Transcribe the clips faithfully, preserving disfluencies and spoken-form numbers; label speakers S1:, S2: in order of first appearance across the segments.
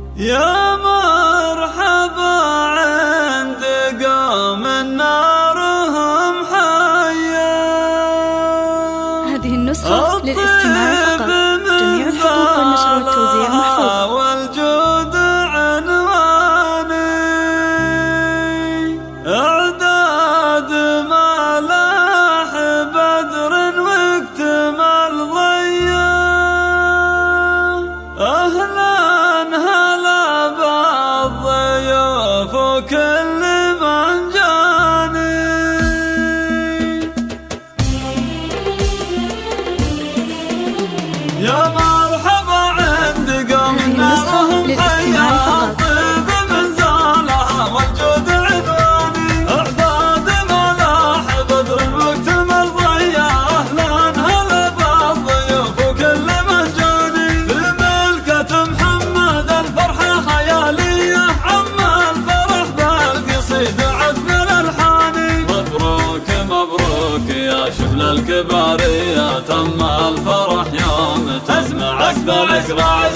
S1: يا مرحبا عند قوم نارهم حيا.
S2: هذه النسخة للاستماع فقط. جميع الحقوق والنشر والتوزيع محفوظ.
S1: والجود عنواني اعداد ملاح بدر واكتمال ضيا. اهلا هلا بالضيوف وكل من جاني. يا مرحبا عند قوم نارهم حيا. الطيب من زالها والجود عنواني اعداد ملاح بدر واكتمال ضيا. اهلا هلا بالضيوف وكل من جاني. بملكة محمد الفرحة خيالية عم الفرح بالقصيد عذب الالحاني. مبروك مبروك يا شبل الكبارية تم الفرح يوم تسمع أكبر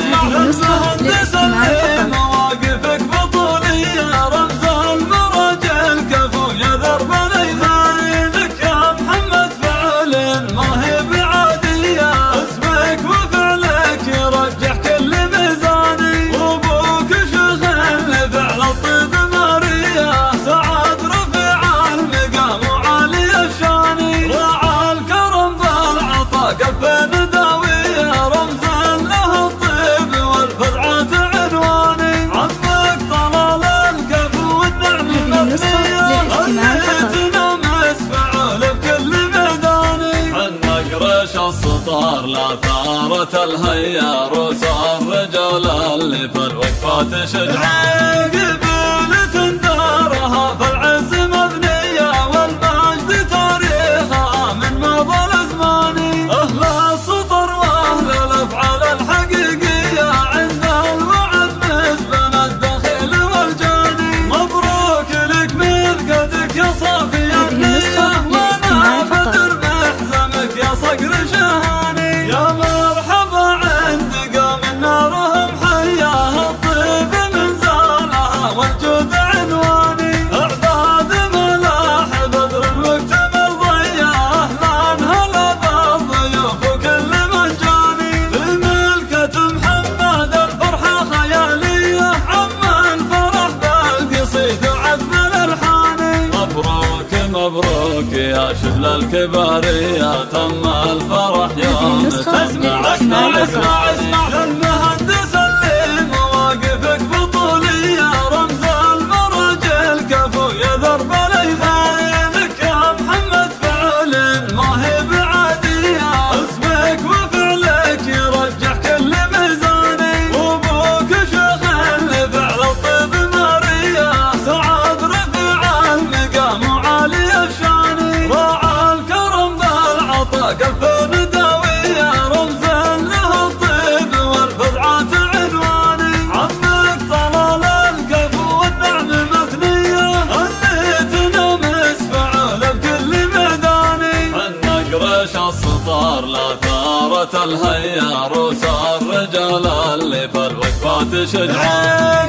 S1: المهندس اللي مواقفك بطولية. رمز المرج الكفو يا درب الإيثاني. لك يا محمد فعل ما هي بعادية. اسمك وفعلك يرجح كل ميزاني. وابوك شيخ اللي فعل الطيب مارية. سعد رفيع المقام وعالي الشاني. راعى الكرم بالعطا كفين داوية. رمز له الطيب والفزعة عنواني. عمك طلال الكفو والنعم مبنية. خليتنا مسفعول بكل ميداني. عنك ريش السطار لا ثارة الهيا. روس الرجال اللي في الوقفات شجعان. قبيلة دارها في العز مبنية. والمجد تاريخها من مضى الازمان. اهل السطر واهل الافعال الحقيقية. عند الوعد نسبن الدخيل والجاني. مبروك لك ملكتك يا صافي النية. وانا بدر محزمك يا صقر شهاني. يا مرحبا عند قوم نارهم حيا. الطيب من زالها والجود عنواني. اعداد ملاح بدر واكتمال ضيا. اهلا هلا بالضيوف وكل من جاني. بملكة محمد الفرحة خيالية. عم الفرح بالقصيد وعذب الالحاني. مبروك مبروك يا شبل الكبارية تم الفرح يوم تسمع. اسمع اسمع اسمع للمهندس اللي مواقفك بطولية. رمز المرج الكفو يا درب الإيثاني. لك يا محمد فعل ما هي بعادية. اسمك وفعلك يرجح كل ميزاني. وابوك شيخ اللي فعل الطيب مارية. سعد رفيع المقام وعالي الشاني. راعى الكرم بالعطا كفين داوية. رمز له الطيب والفزعة عنواني. عمك طلال الكفو والنعم مثنية. خليتنا مسفعول بكل ميداني. عنك ريش السطار لا ثارة الهيا. روس الرجال اللي في الوقفات شجعان.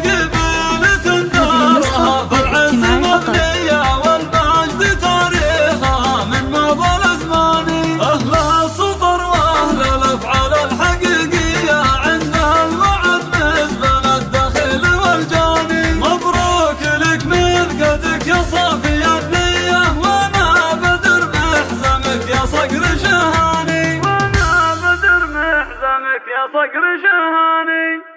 S1: قبيلة دارها في العز مبنية. والمجد تاريخها من مضى الازمان. اهل السطر واهل الافعال الحقيقية. عند الوعد نسبن الدخيل والجاني. مبروك لك ملكتك يا صافي النية. وانا بدر محزمك يا صقر شهاني. وانا بدر محزمك يا صقر شهاني.